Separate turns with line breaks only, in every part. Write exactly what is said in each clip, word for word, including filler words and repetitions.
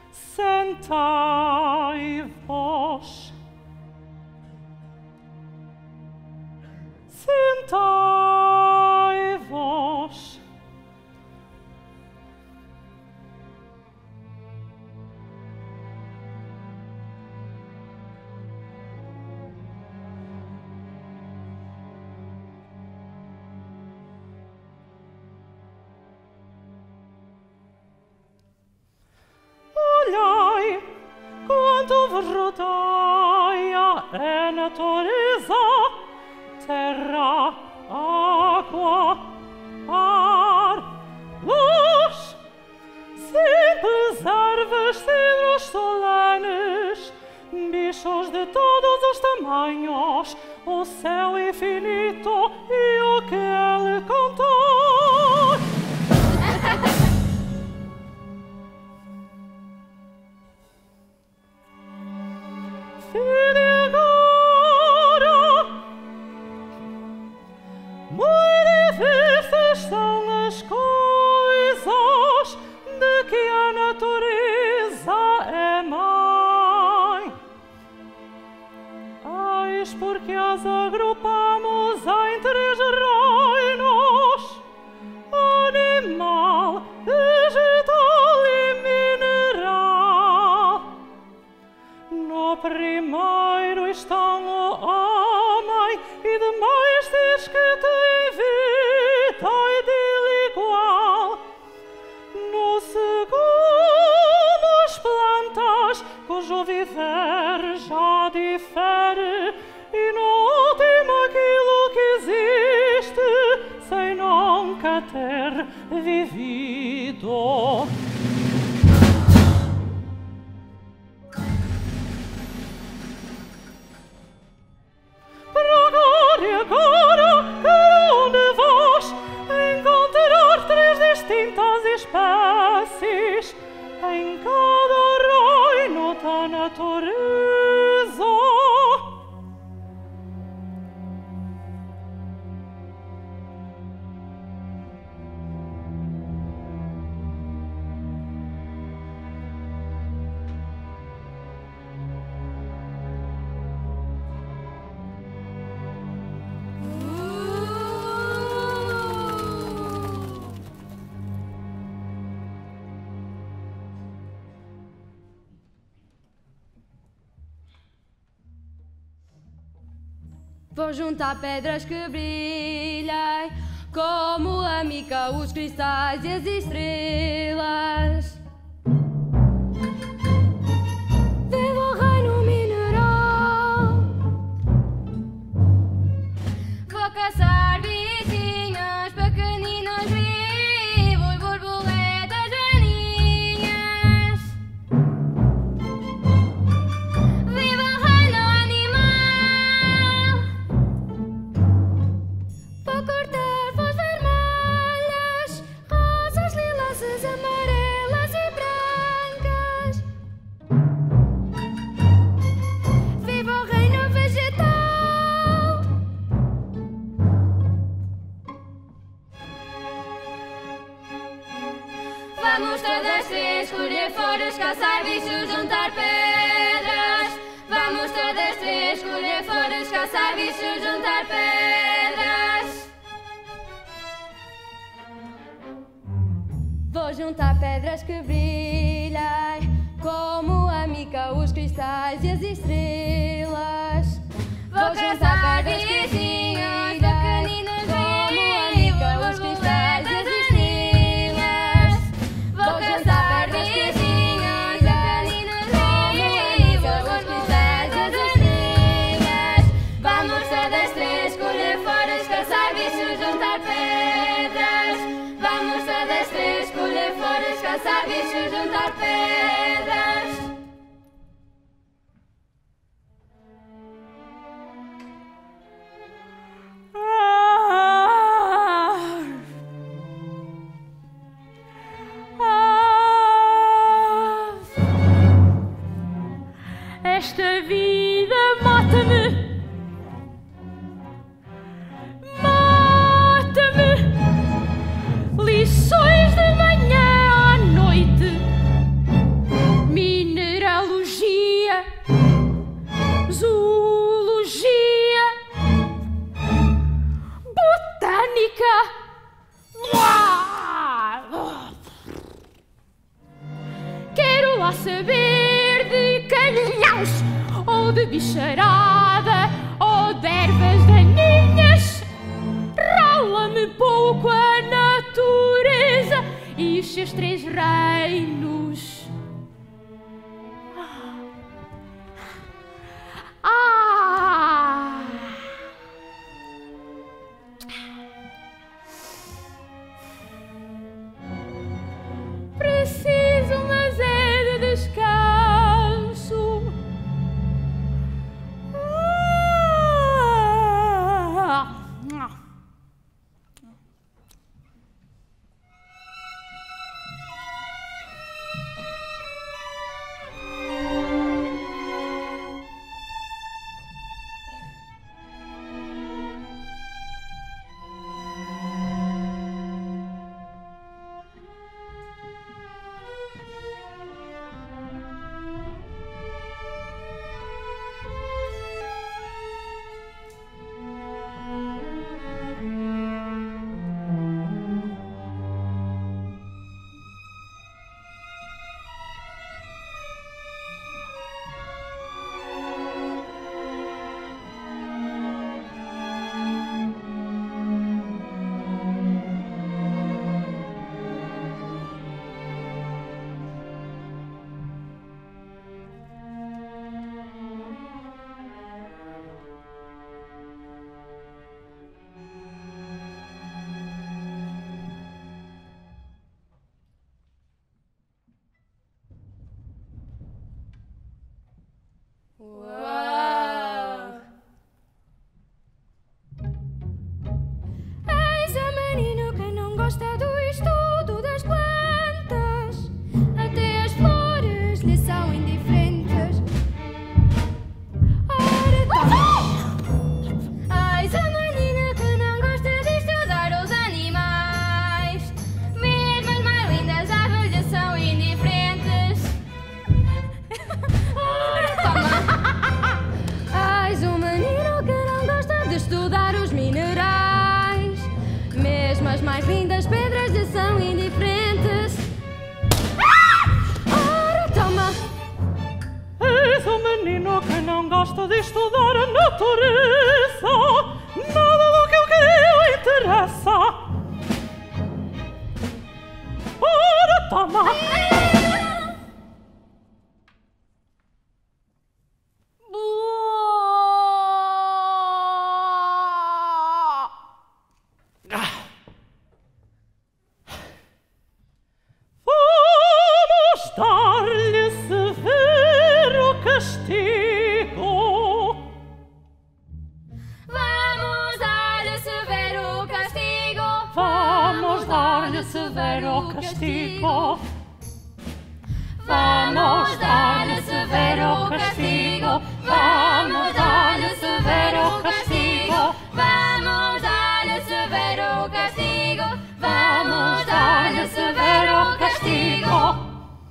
sentai-vos, sentai-vos. Olhai quanto vos rodeia a natureza, terra, água, ar, luz, simples ervas, cedros solenes, bichos de todos os tamanhos, o céu infinito e o que ele contém. Fide agora, muito difíceis são as coisas de que a natureza é mãe. Eis porque as agrupamos em três reinos: animal, vegetal e mineral. No primeiro estão o homem e demais seres que têm vida e dele igual. No segundo, as plantas, cujo viver já difere. E no último, aquilo que existe sem nunca ter vivido. Agora, cada um de vós encontrar três distintas espécies em cada reino da natureza.
Vou juntar pedras que brilhem, como a mica, os cristais e as estrelas. Viva o reino mineral. Vou caçar bichinhos pequeninos, vivos, borboletas maninhas. Viva o reino animal. Vou cortar flores vermelhas, rosas, lilazes, amarelas e brancas. Viva o reino vegetal. Vamos todas três colher flores, caçar bichos, juntar pedras. Vamos todas três colher flores, caçar bichos, juntar pedras. Vou juntar pedras que brilhem, como a mica, os cristais e as estrelas. Vou juntar pedras que brilhem, pequeninos, como a mica, os cristais e as estrelas. Vou juntar pedras que brilhem, pequeninos, como a mica, os cristais e as estrelas. Vamos todas três colher flores, caçar bichos, juntar pedras. Vamos todas três colher flores, caçar bichos, juntar pedras.
Esta vida mata-me, mata-me. Lições de manhã à noite, lá saber de calhões, ou de bicharada, ou de ervas daninhas. Rala-me pouco a natureza e os seus três reinos. Ah! Preciso, mas é de descanso. Ah!
Uau! Eis a menina que não gosta do estudo das plantas. Até as flores lhe são indiferentes. Ora, toma! Eis a menina que não gosta de estudar os animais. Mesmo as mais lindas aves lhe são indiferentes. Ora, toma! És um menino que não gosta de estudar os minerais. Mesmo as mais lindas pedras lhe são indiferentes. Ora, toma!
És um menino que não gosta de estudar a natureza. Nada do que eu queria interessa. Ora, toma! Vamos dar-lhe severo castigo.
Vamos dar-lhe severo castigo.
Vamos dar-lhe severo castigo. Vamos dar-lhe severo castigo. Vamos dar-lhe severo castigo.
Vamos dar-lhe severo castigo.
Vamos dar-lhe severo castigo.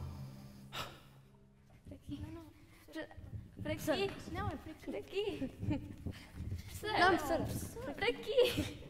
Para aqui. Não, é para aqui. Não, professora. Para aqui.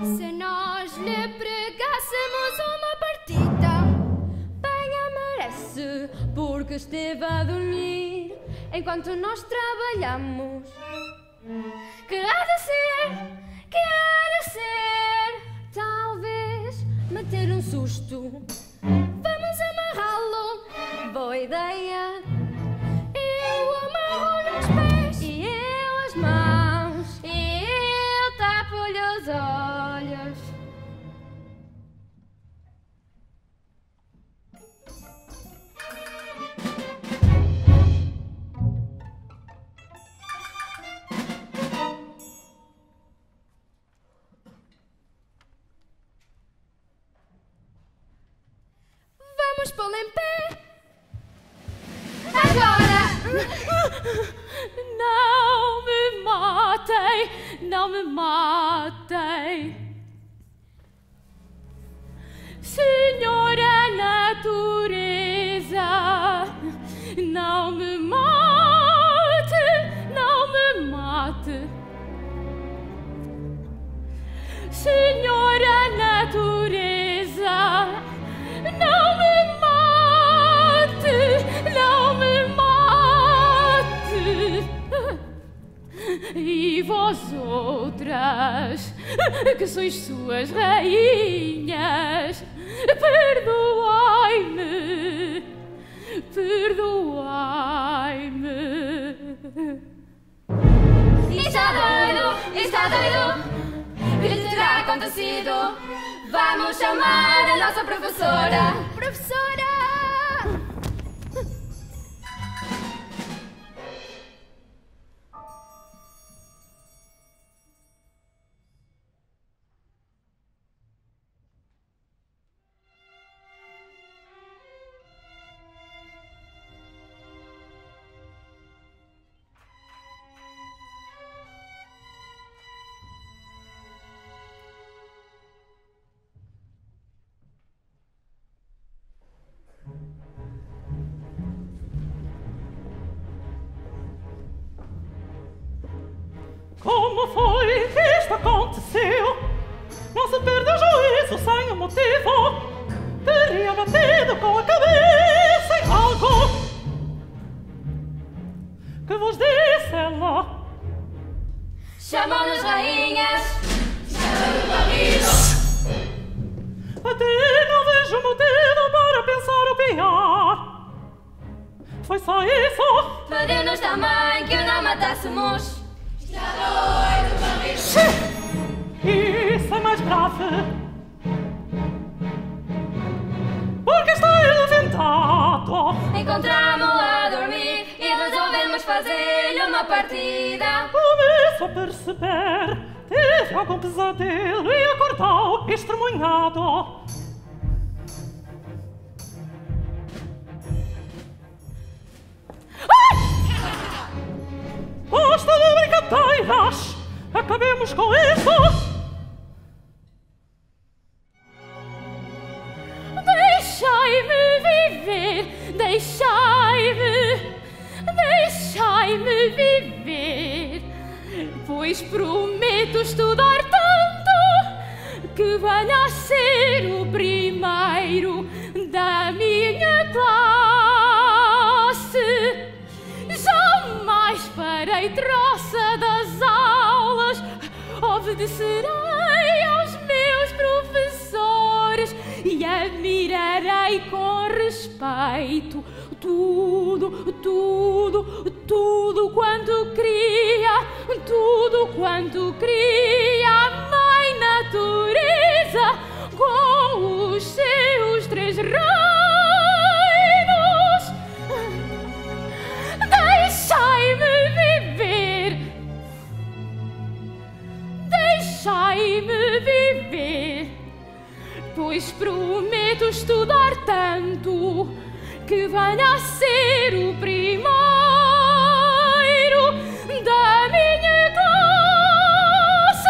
Se nós lhe pregássemos uma partida, bem a merece, porque esteve a dormir enquanto nós trabalhamos. Que há de ser, que há de ser, talvez meter um susto. Vamos amarrá-lo, boa ideia. Eu amarro-lhe os pés e eu as mãos e eu tapo-lhe os olhos. Vamos pô-lo em pé. Agora!
Não me matem, não me matem. Senhora natureza, não me mate, não me mate. Senhora natureza, não me mate, não me mate. E vós outras, que sois suas rainhas, perdoai-me, perdoai-me.
Está doido, está doido. Que lhe terá acontecido? Vamos chamar a nossa professora. Professora!
Como foi que isto aconteceu? Não se perde o juízo sem um motivo. Teria batido com a cabeça em algo. Que vos disse ela?
Chamou-nos rainhas.
Chamou-nos marido.
Até não vejo motivo para pensar o pior. Foi só isso.
Pediu-nos também que o não matássemos.
Está doido, marido.
Isso é mais grave. Porque está ele aventado.
Encontramo-o a dormir e resolvemos fazer-lhe uma partida.
Começo a perceber. Teve algum pesadelo e acordou estremunhado. Basta de brincadeiras! Acabemos com isso! Deixai-me viver! Deixai-me! Deixai-me viver! Pois prometo estudar tanto que venha a ser o primeiro da minha classe. Jamais farei troça das aulas, obedecerei aos meus professores e admirarei com respeito tudo, tudo, tudo quanto cria, tudo quanto cria a mãe natureza com os seus três reinos. Deixai-me viver, deixai-me viver, pois prometo estudar tanto que venha a ser o primeiro da minha classe.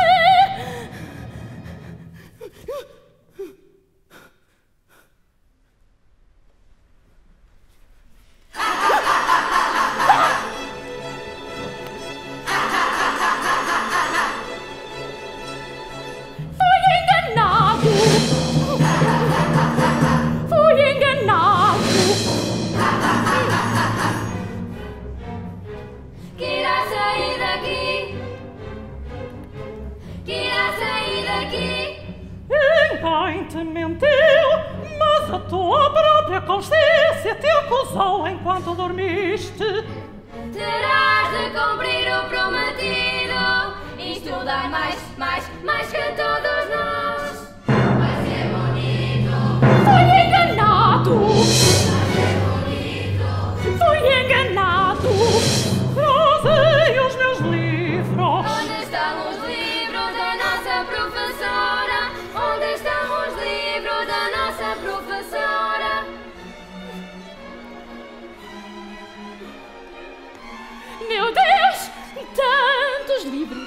Foi quem te mentiu, mas a tua própria consciência te acusou enquanto dormiste.
Terás de cumprir o prometido e estudar mais, mais, mais que todos nós.
Vai ser bonito,
Fui enganado,
vai ser bonito.
fui enganado. Trazei os meus livros.
Onde estão os livros da nossa professora? Onde estão os livros da nossa professora?
Meu Deus, tantos livros.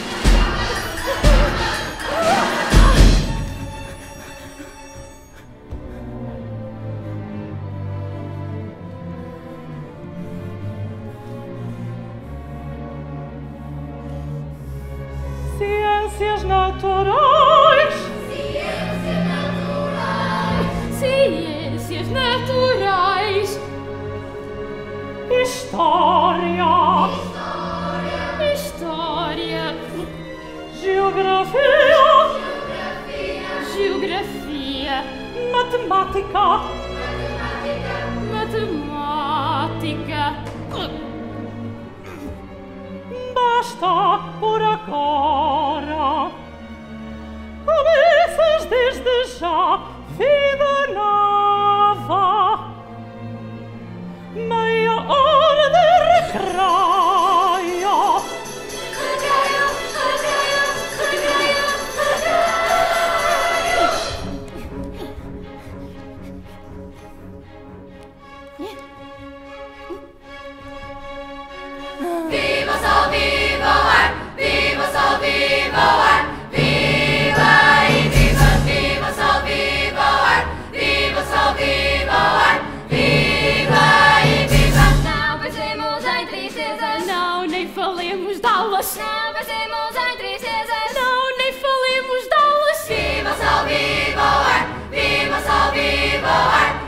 Ciências naturais.
Ciências naturais.
Ciências naturais. História.
História.
História. Geografia.
Geografia.
Geografia. Matemática.
Matemática.
Matemática. Basta por agora. Começas desde já vida nova. Meia hora de recreio.
Recreio, recreio, recreio,
Viva o sol, viva o ar, viva o sol, viva o ar, viva e viva, viva o sol, viva o ar, viva o sol, viva o ar, viva e viva.
Não pensemos em tristezas,
Não, nem falemos de aulas.
não pensemos em tristezas.
Não, nem falemos de aulas.
Viva o sol, viva o ar, viva o sol, viva o ar,